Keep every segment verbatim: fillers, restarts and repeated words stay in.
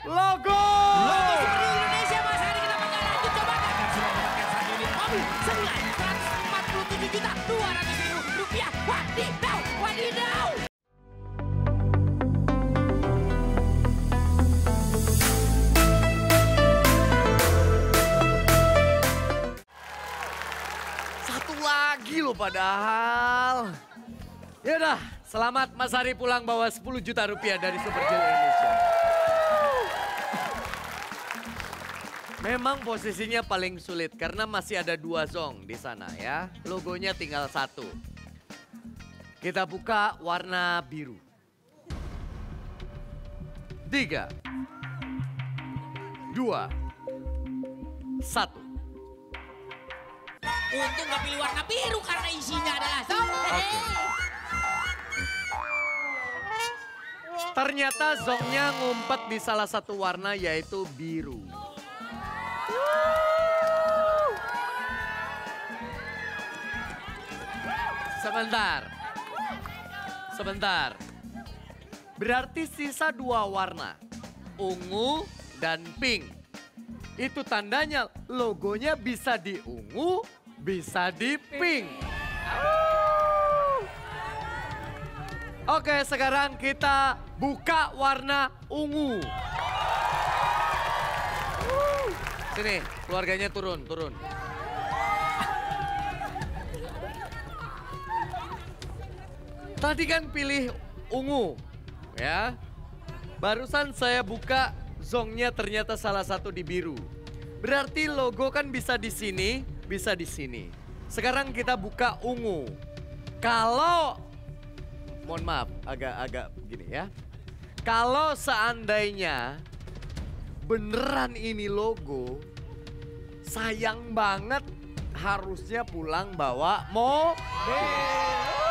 logo. Logo Super Indonesia Mas Hari kenapa nggak lanjut coba kan sudah mendapatkan satu unit mobil senilai seratus empat puluh tujuh juta dua ratus ribu rupiah. Wadidaw, wadidaw. Satu lagi loh padahal. Yaudah, selamat Mas Hari pulang bawa sepuluh juta rupiah dari Super Jeli Indonesia. Memang posisinya paling sulit karena masih ada dua zong di sana ya. Logonya tinggal satu. Kita buka warna biru. Tiga. Dua. Satu. Untung nggak pilih warna biru karena isinya adalah zong. Oke. Ternyata zongnya ngumpet di salah satu warna yaitu biru. Sebentar. Sebentar. Berarti sisa dua warna. Ungu dan pink. Itu tandanya logonya bisa di ungu, bisa di pink. Oke, sekarang kita buka warna ungu. Sini, keluarganya turun, turun. Tadi kan pilih ungu, ya. Barusan saya buka zongnya ternyata salah satu di biru. Berarti logo kan bisa di sini, bisa di sini. Sekarang kita buka ungu. Kalau, mohon maaf, agak-agak begini ya. Kalau seandainya beneran ini logo, sayang banget harusnya pulang bawa mobil.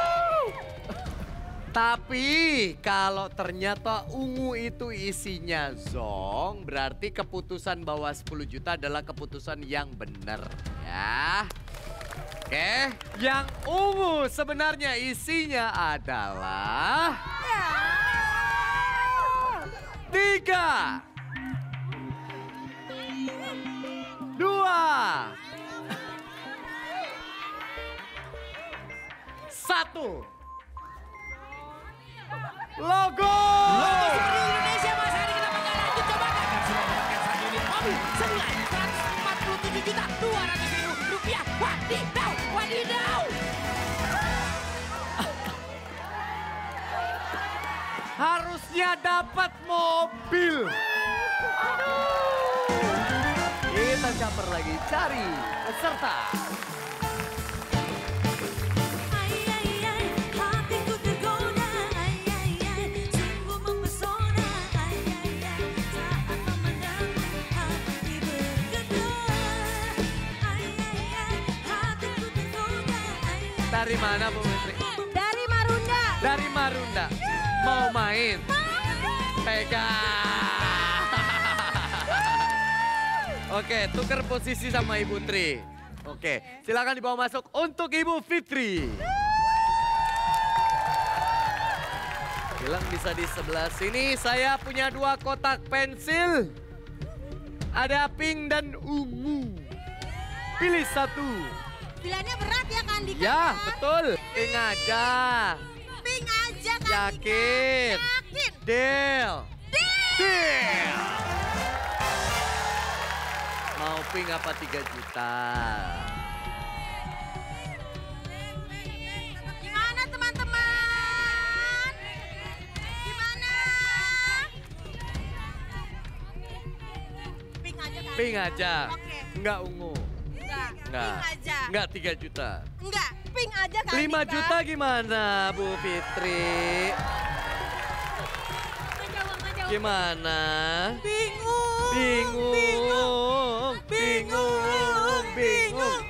Tapi kalau ternyata ungu itu isinya zong, berarti keputusan bawa sepuluh juta adalah keputusan yang benar ya. Oke, yang ungu sebenarnya isinya adalah tiga, dua, satu. Logo! Logo Super Indonesia Mas Hari kenapa nggak lanjut coba kan sudah mendapatkan satu unit mobil senilai seratus empat puluh tujuh juta dua ratus ribu rupiah. Wadidaw, wadidaw. Harusnya dapat mobil. Kita caper lagi, cari peserta. Dari mana Bu Menteri? Dari Marunda. Dari Marunda. Mau main? Pegang. Oke, tuker posisi sama Ibu Tri. Oke, silakan dibawa masuk untuk Ibu Fitri. Bilang bisa di sebelah sini. Saya punya dua kotak pensil. Ada pink dan ungu. Pilih satu. Pilihannya berat ya Kak Andika? Ya, betul. Pink aja. Pink aja Kak Yakin. Andika. Yakin. Deal. Deal. Deal. Mau pink apa tiga juta? Gimana teman-teman? Gimana? Pink aja Kak Pink Andika. aja. Oke. Enggak ungu. Enggak. Enggak. Pink aja. Enggak tiga juta. Enggak. Pink aja Kak lima Andika. juta gimana Bu Fitri? Gimana? Bingung. Bingung. Bingung. Bingung. Bingung.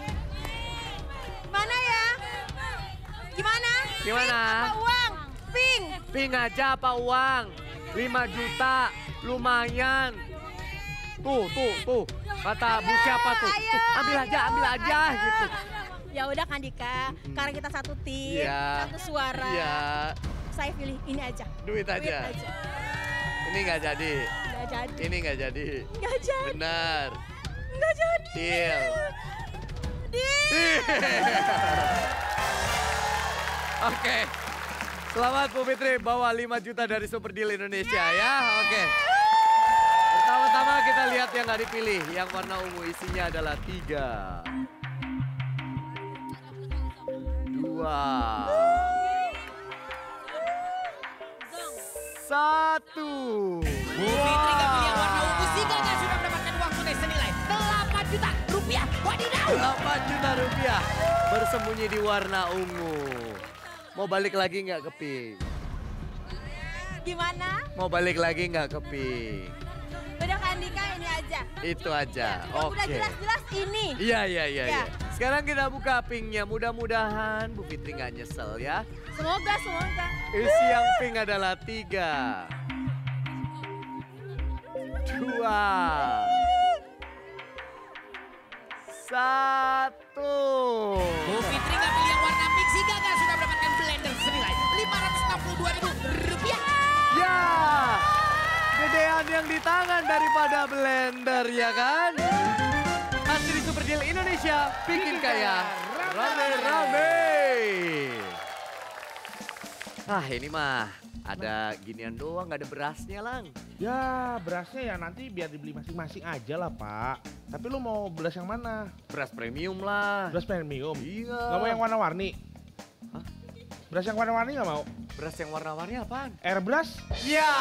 Mana ya? Gimana? Gimana? Pink apa uang? Pink. Pink aja apa uang? lima juta. Lumayan. Tuh, tuh, tuh. Kata Bu siapa tuh? Ayo, Tuh, ambil aja, ayo, ambil aja ayo. gitu. Ya udah kan Dika, karena kita satu tim, Iya. satu suara. Iya. Saya pilih ini aja. Duit aja. Duit aja. Ini nggak jadi. Jadi Nggak jadi. Ini nggak jadi. Nggak jadi. Benar. Nggak jadi. Deal. Deal. Oke. Selamat Bu Fitri bawa lima juta dari Super Deal Indonesia ya. Oke. Pertama-tama kita lihat yang nggak dipilih. Yang warna ungu isinya adalah tiga. Dua. Satu. Bu Fitri nggak pilih yang warna ungu, si Gaga sudah mendapatkan uang tunai senilai delapan juta rupiah. Wadidaw. delapan juta rupiah bersembunyi di warna ungu. Mau balik lagi nggak ke pink? Gimana? Mau balik lagi nggak ke pink? Udah Kak Andika ini aja. Itu aja, Yang oke. udah jelas-jelas ini. Iya, iya, iya. Ya. Ya. Sekarang kita buka pinknya. Mudah-mudahan Bu Fitri nggak nyesel ya. Semoga, semoga. Isi yang pink adalah tiga. Dua. Satu. Bu Fitri nggak pilih yang warna pink, si Gaga sudah mendapatkan blender senilai lima ratus enam puluh dua ribu rupiah. Ya, gedean yang di tangan daripada blender ya kan? Masih di Super Deal Indonesia, bikin kaya rame-rame. Ah ini mah ada ginian doang, nggak ada berasnya Lang. Ya berasnya ya nanti biar dibeli masing-masing aja lah Pak. Tapi lu mau beras yang mana? Beras premium lah. Beras premium? Iya. Gak mau yang warna-warni? Hah? Beras yang warna-warni gak mau? Beras yang warna-warni apaan? Air beras? Ya,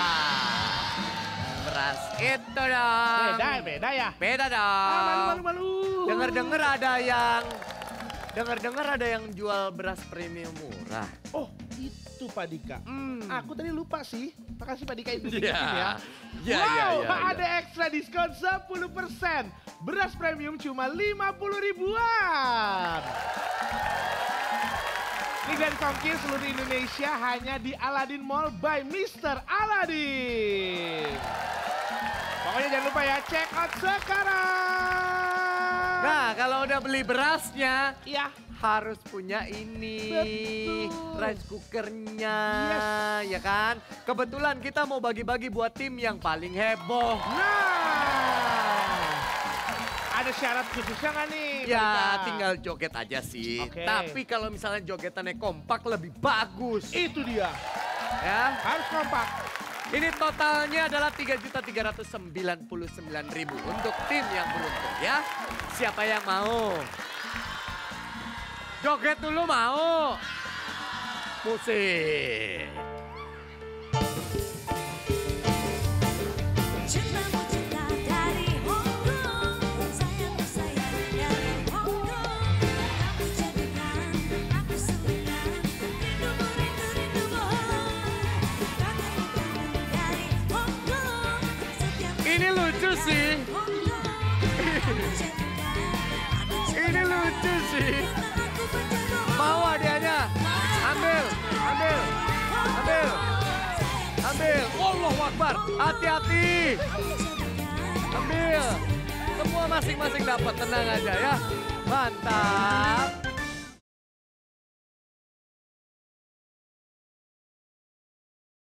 beras itu dong. Beda, beda ya? Beda Ah, dong. malu, malu, malu. Dengar-dengar ada yang dengar-dengar ada yang jual beras premium murah. Oh itu Pak Dika. Hmm. Aku tadi lupa sih. Makasih Pak Dika itu Iya. ya. Iya, wow, iya, iya, ada ekstra diskon sepuluh persen. Beras premium cuma lima puluh ribuan. Ini dari Kongki seluruh Indonesia hanya di Aladin Mall by Mister Aladin. Pokoknya jangan lupa ya, check out sekarang. Nah, kalau udah beli berasnya, Iya. harus punya ini. Betul. Rice cookernya, Yes. ya kan? Kebetulan kita mau bagi-bagi buat tim yang paling heboh. Nah, ada syarat khususnya nggak nih? Ya, Pak? tinggal joget aja sih. Oke. Tapi kalau misalnya jogetannya kompak lebih bagus. Itu dia, Ya. harus kompak. Ini totalnya adalah tiga juta tiga ratus sembilan puluh sembilan ribu untuk tim yang beruntung ya. Siapa yang mau? Joget dulu mau? Musik. Cintamu cinta dari Hongkong, sayangmu sayang dari Hongkong. Kamu jadikan aku suka, rindumu rindu rindumu. Kangenmu kangen dari Hongkong, setiap Ini lucu sih. Hongkong. Kamu jadikan aku Ini lucu sih. aku berjodoh. Mau hadiahnya? Ambil, ambil, ambil, ambil. Allahu Akbar, hati-hati. Ambil. Semua masing-masing dapat, tenang aja ya. Mantap.